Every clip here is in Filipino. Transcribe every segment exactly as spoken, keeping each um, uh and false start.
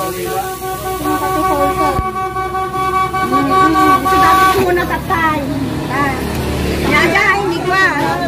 Sudah muna tatay. Yaja, hindi kwa.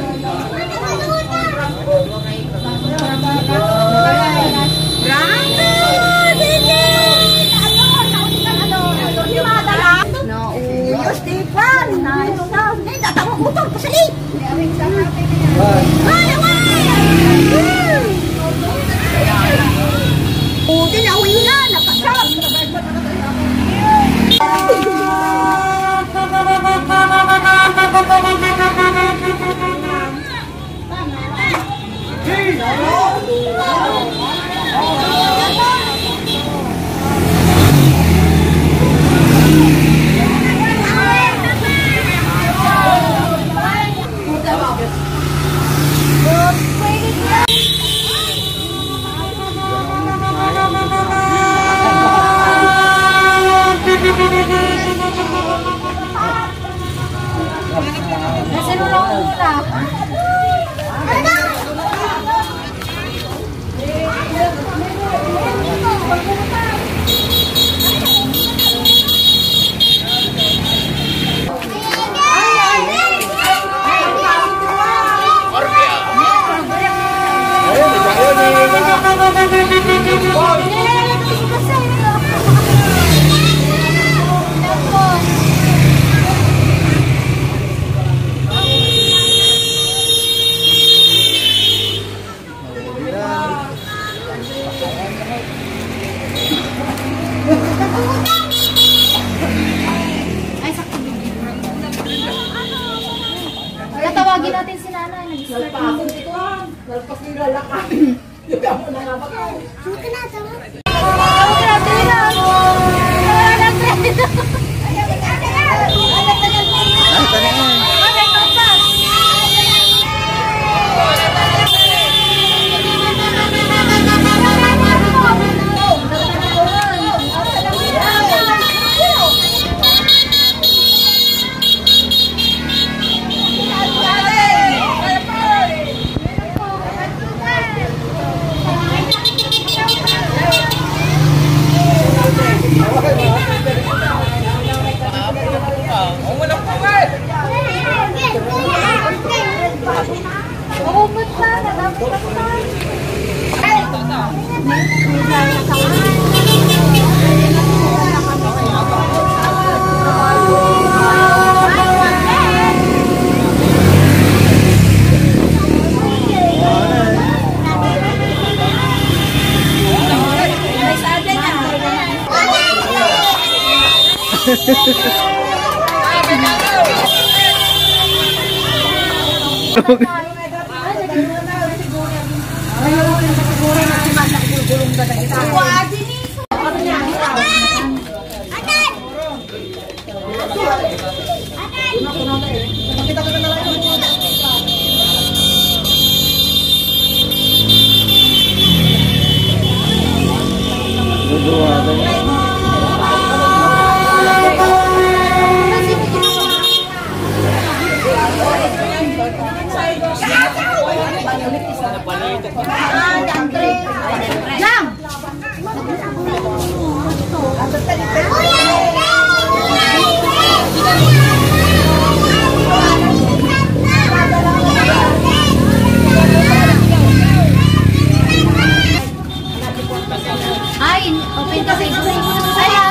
Tatawagin natin si nanay. Nalpakon ito. Nalpak yung lalakad. Yung ako na nga ba? Suka na, tawag. Tawag natin na. Tawag natin. Ay, open kasi ito. Saya.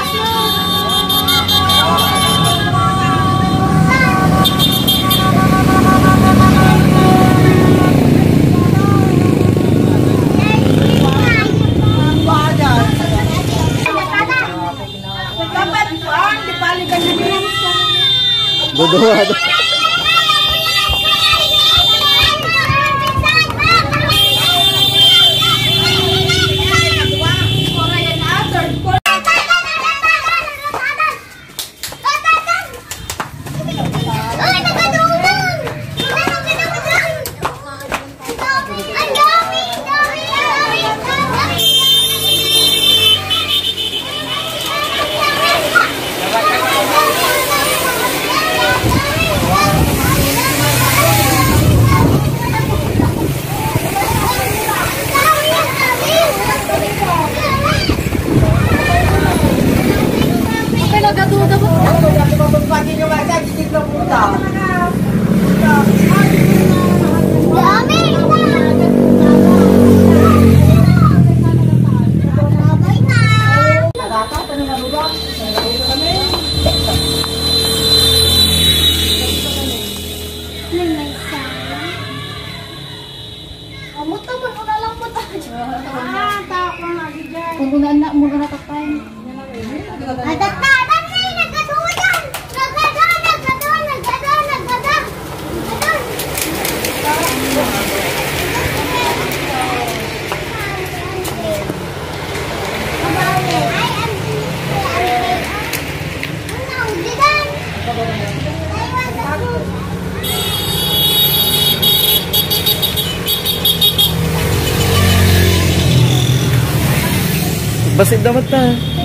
Bodoh. Wow. Pumunaan na, muna natatay. Natatay! Dami! Nagkaduyan! Nagkado! Nagkado! Nagkado! Nagkado! Basit dapat ta.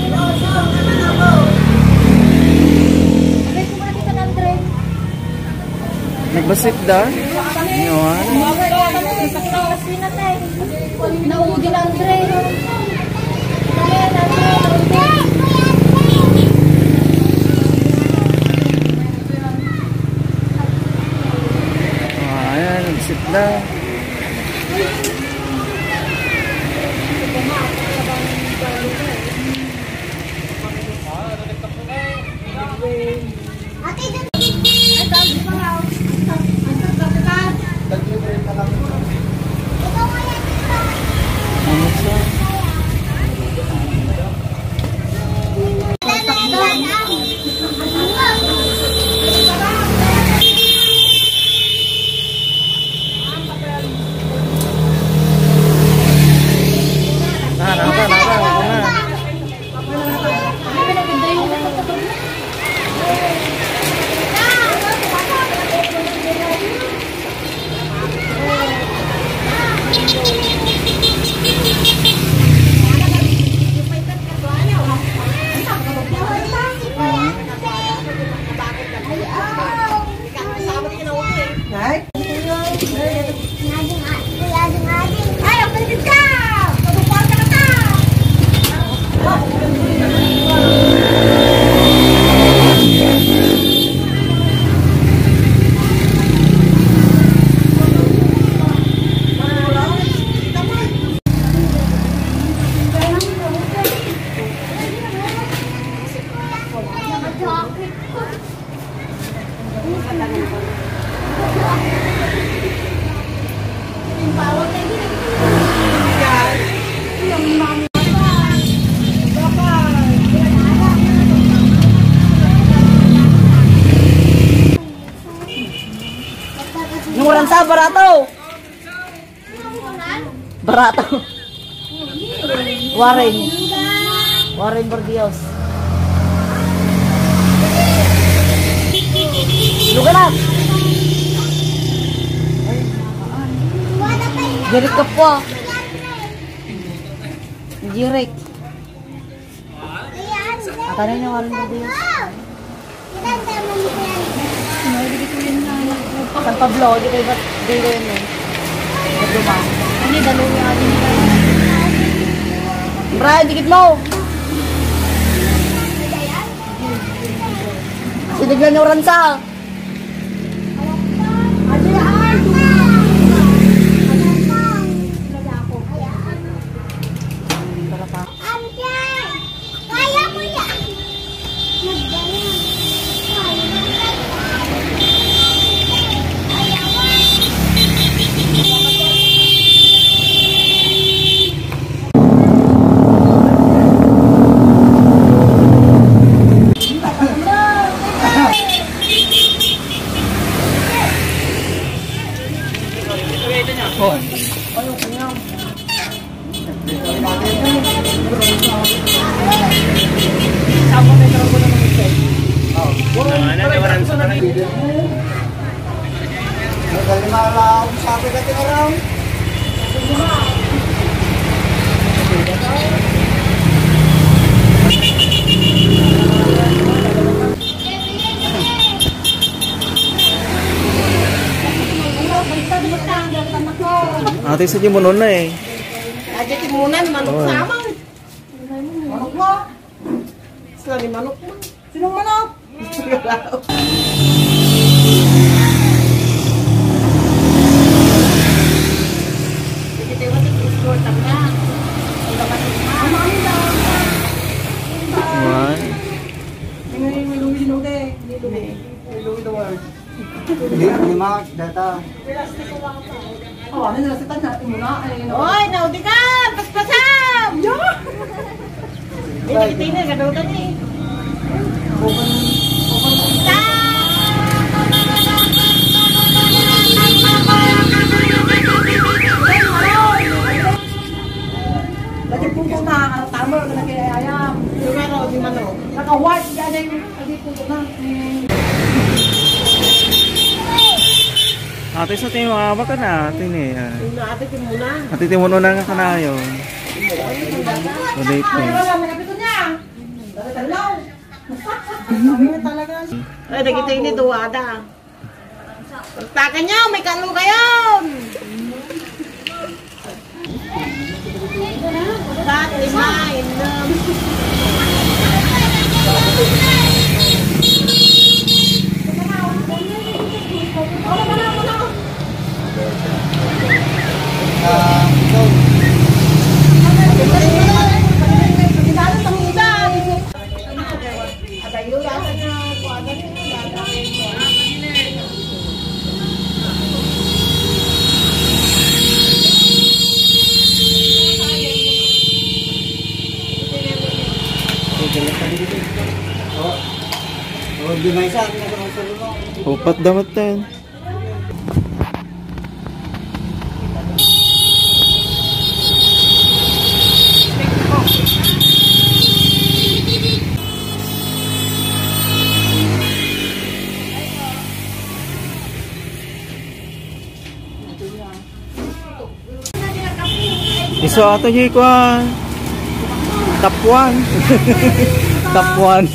Nagbasit da? Ngayon. Naugin ang Andre. Ah, ayan, nagbasit da. Nuran sa barato. Barato. Warren. Warren Bordios. Lugaran. Jirik ka po. Jirik. Atana niya Warren Bordios. San Pablo, di kayo ba't di kayo yun eh? Nagduma. Ano, dalawa yung atin nila. Brian, dikit mo! Siniglan yung ransa. Kaya mo yan! Ate sa Jimunon na eh. Aja timunan, manok sama. Manok mo. Selain manok mo. Sinong manok? One. Lima data. Oh, ano nila sa tanah? Imuna. Oy, naudikan! Paspasam! Hindi na, gano'n eh. Lagi po po na, tama na nag-ayayam. Di mano, di mano. Naka-white, yan ay lagi po na. Ate sa tingin mga baka na. Ate ni. Yung natin yung muna. Ate timono na nga ka na yun. Ulit Ay, eh. wala, may kapito niya. Dalaw. Ay, nakita yung nito, ada. Pagtakan niyo, may kalo kayo! Tat, lima, inom. Ah, ito. Oh, oh, di may isa, nagkaroon sa lulo. Upat damat tayo. Iso ato niyo ko top one. Top one.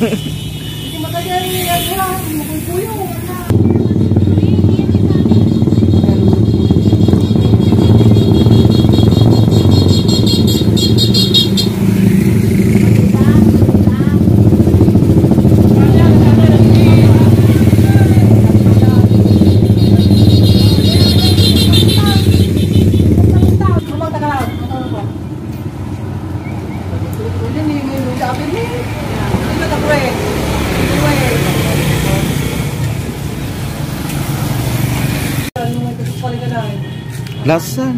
Lasan.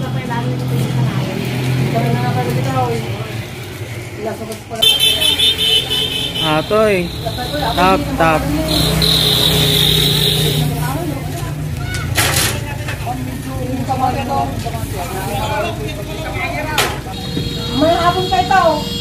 Atoy. Tap tap. May hapon pa ito.